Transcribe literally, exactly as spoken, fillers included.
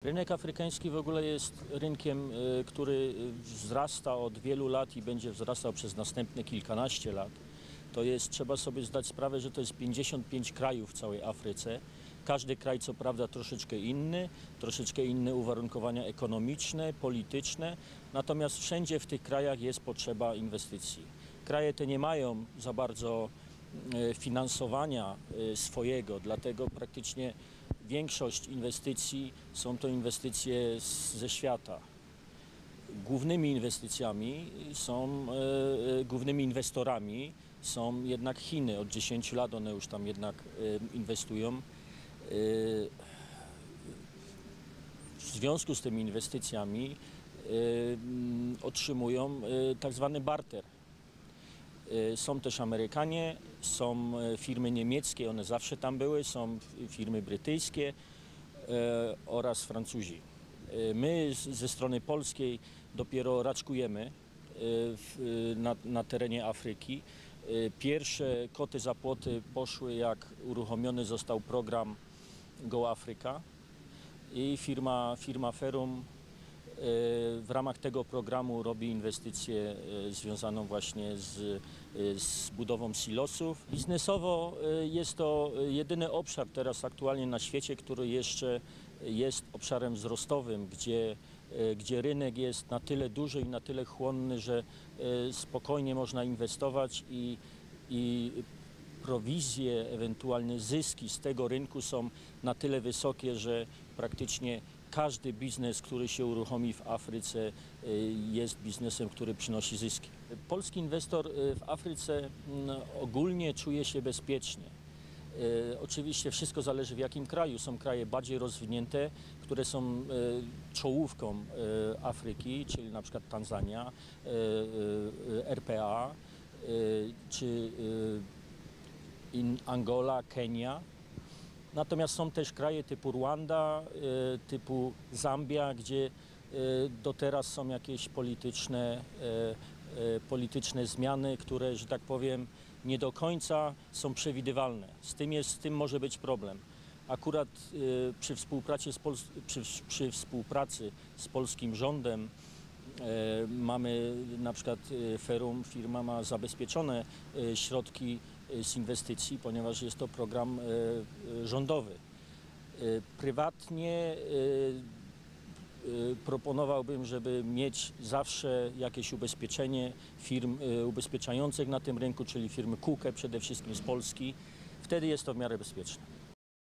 Rynek afrykański w ogóle jest rynkiem, który wzrasta od wielu lat i będzie wzrastał przez następne kilkanaście lat. To jest, trzeba sobie zdać sprawę, że to jest pięćdziesiąt pięć krajów w całej Afryce. Każdy kraj co prawda troszeczkę inny, troszeczkę inne uwarunkowania ekonomiczne, polityczne, natomiast wszędzie w tych krajach jest potrzeba inwestycji. Kraje te nie mają za bardzo finansowania swojego, dlatego praktycznie większość inwestycji są to inwestycje z, ze świata. Głównymi inwestycjami są, e, głównymi inwestorami są jednak Chiny. Od dziesięciu lat one już tam jednak e, inwestują. E, w związku z tymi inwestycjami e, otrzymują e, tak zwany barter. Są też Amerykanie, są firmy niemieckie, one zawsze tam były, są firmy brytyjskie e, oraz Francuzi. E, my z, ze strony polskiej dopiero raczkujemy e, w, na, na terenie Afryki. E, pierwsze koty za płoty poszły, jak uruchomiony został program Go Africa i firma, firma Ferrum w ramach tego programu robi inwestycję związaną właśnie z, z budową silosów. Biznesowo jest to jedyny obszar teraz aktualnie na świecie, który jeszcze jest obszarem wzrostowym, gdzie, gdzie rynek jest na tyle duży i na tyle chłonny, że spokojnie można inwestować i, i prowizje, ewentualne zyski z tego rynku są na tyle wysokie, że praktycznie każdy biznes, który się uruchomi w Afryce, jest biznesem, który przynosi zyski. Polski inwestor w Afryce ogólnie czuje się bezpiecznie. Oczywiście wszystko zależy w jakim kraju. Są kraje bardziej rozwinięte, które są czołówką Afryki, czyli na przykład Tanzania, R P A, czy Angola, Kenia. Natomiast są też kraje typu Rwanda, typu Zambia, gdzie do teraz są jakieś polityczne, polityczne zmiany, które, że tak powiem, nie do końca są przewidywalne. Z tym, jest, z tym może być problem. Akurat przy współpracy z, Pol przy, przy współpracy z polskim rządem mamy na przykład Ferrum, firma ma zabezpieczone środki z inwestycji, ponieważ jest to program rządowy. Prywatnie proponowałbym, żeby mieć zawsze jakieś ubezpieczenie firm ubezpieczających na tym rynku, czyli firmy Kuke przede wszystkim z Polski. Wtedy jest to w miarę bezpieczne.